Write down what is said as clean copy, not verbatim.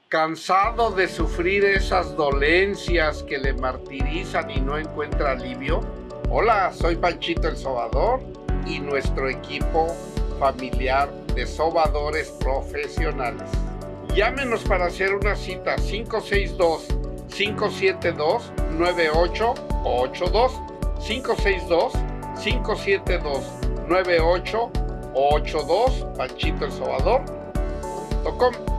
¿Cansado de sufrir esas dolencias que le martirizan y no encuentra alivio? Hola, soy Panchito el Sobador y nuestro equipo familiar de sobadores profesionales. Llámenos para hacer una cita 562-572-9882, 562-572-9882, panchitoelsobador.com.